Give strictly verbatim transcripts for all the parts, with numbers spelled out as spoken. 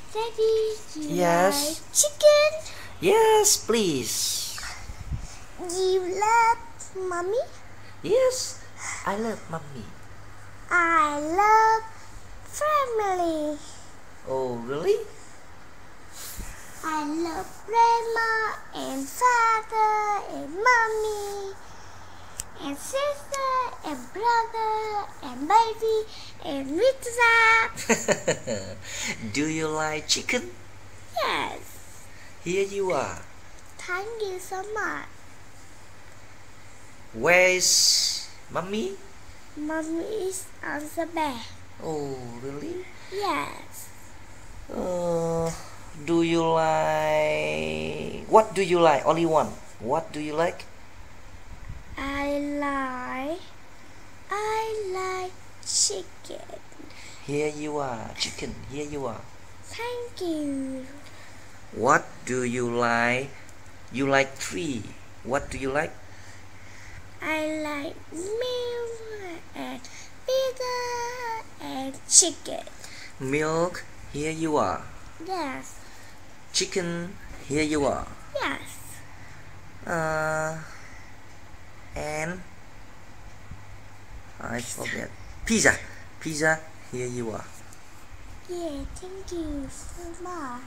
Daddy, you Yes. like chicken? Yes, please. You love mommy? Yes, I love mommy. I love family. Oh, really? I love grandma and father and mommy and sister and brother and baby and pizza. Do you like chicken? Yes, Here you are. thank you so much. Where is mommy? Mommy is on the bed. Oh, really? Yes, Uh, do you like... What do you like? Only one. What do you like? I like, I like chicken. Here you are. Chicken. Here you are. Thank you. What do you like? You like three. What do you like? I like milk and pizza and chicken. Milk. Here you are. Yes, Chicken. Here you are. yes. Uh, and I forget. Pizza. Pizza. Here you are. Yeah, thank you so much.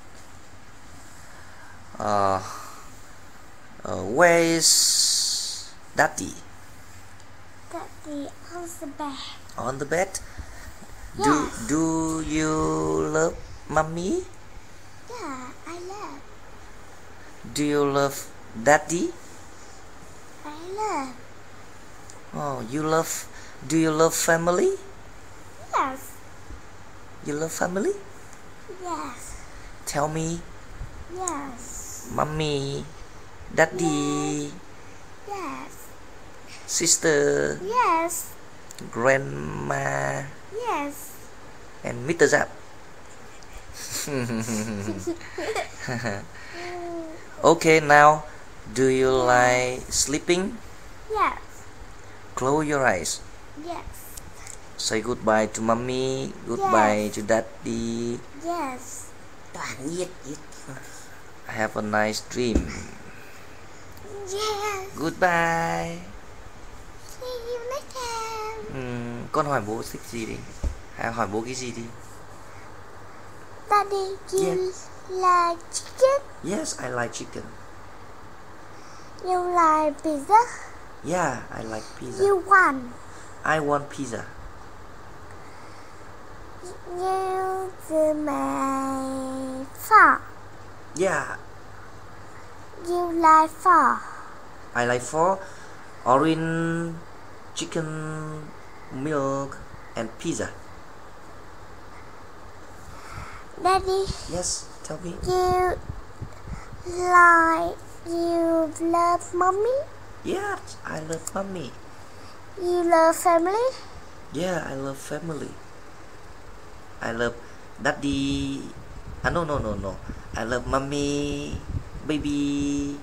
Uh, uh, where is Daddy? Daddy on the bed. On the bed? Do Yes. Do you love mommy? Yeah, I love. Do you love Daddy? I love. Oh, you love. Do you love family? Yes, You love family? yes, Tell me, yes, mommy, daddy, yes, sister, yes, grandma, yes. and Mister Zap. Okay, now, do you like sleeping? Yes, Close your eyes. yes, Say goodbye to mommy, goodbye to daddy. yes. Have a nice dream. Yes. Goodbye. See you later. Ừm, con hỏi bố thích gì đi. À, hỏi bố cái gì đi. Daddy, you Yeah. like chicken? Yes, I like chicken. You like pizza? Yeah, I like pizza. You want? I want pizza. You the my phở? Yeah, You like phở? I like four orange chicken, milk, and pizza. Daddy, Yes, tell me. you like you love mommy? Yes, I love mommy. You love family? Yeah, I love family. I love daddy. Ah, no, no, no, no. I love mommy, baby,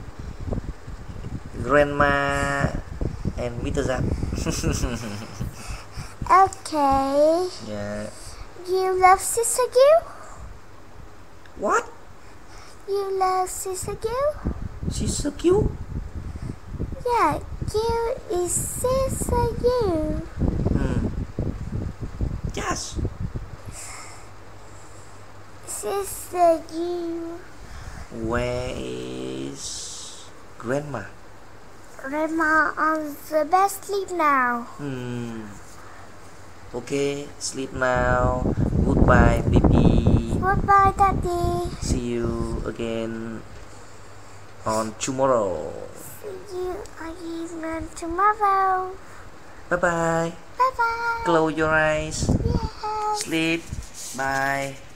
grandma, and Mister Zap. Okay. Yeah. You love Sister Gil? What? You love Sister Gil? She's so cute. Yeah, Gil is Sister Gil. Hmm. Yes. Sister Gil. Where is grandma? Grandma on the bed sleep now. Hmm. Okay, sleep now. Goodbye, baby. Goodbye, Daddy. See you again on tomorrow. See you again tomorrow. Bye bye. Bye bye. Close your eyes. Yes. Sleep. Bye.